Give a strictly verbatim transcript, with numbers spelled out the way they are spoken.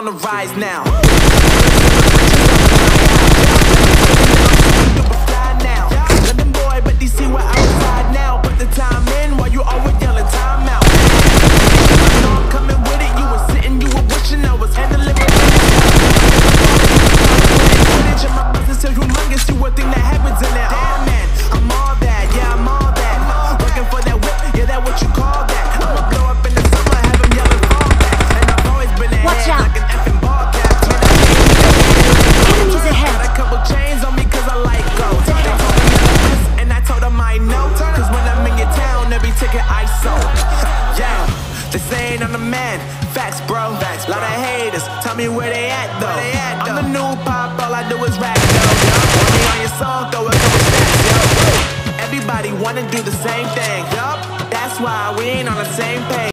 the rise now. London boy, but they see we're outside now. Put the time in while you always yelling time out. I know I'm coming with it. You were sitting, you were wishing I was handling it. In my business so humongous, you would think that happens in there. Damn man, I'm all that, yeah I'm all that. Working for that whip, yeah that what you call that. I'ma blow up in the summer, have them yelling fall back. And I've always been ahead like an effing ball cap. Enemies ahead. Got a couple chains on me cause I like gold. They told me I'm the best and I told them I know. Cause when I'm in your town, every ticket I sold. Yeah, they saying I'm the man. Facts bro, Facts, lot of haters. Tell me where they at though. They at, though. I'm the new pop, all I do is rap though. Want me on your song, throw a couple stacks, yo. Everybody wanna do the same thing, yup. That's why we ain't on the same page.